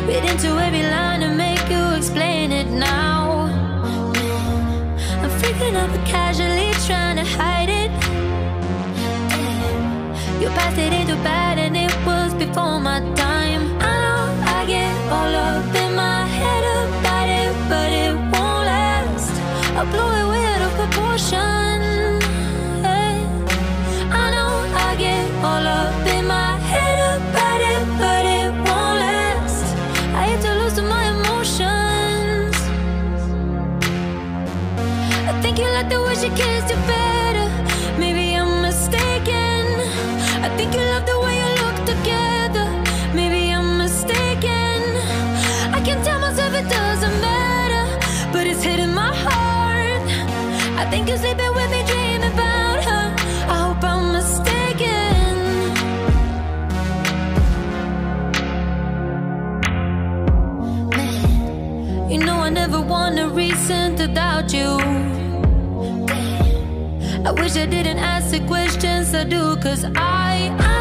read into every line and make you explain it now. I'm freaking out but casually trying to hide it. Your past it ain't too bad and it was before my time. I know I get all up in my head about it, but it won't last. I'll blow it way out of proportion. Hey. I know I get all up in my head about it, but it won't last. I hate to lose to my emotions. I think you like the way she kissed you better. Maybe I'm mistaken. I think you love the way you look together. Maybe I'm mistaken. I can tell myself it doesn't matter, but it's hitting my heart. I think you're sleeping with me, dreaming about her. I hope I'm mistaken. Man, you know I never want a reason to doubt you. I wish I didn't ask the questions I do, 'cause I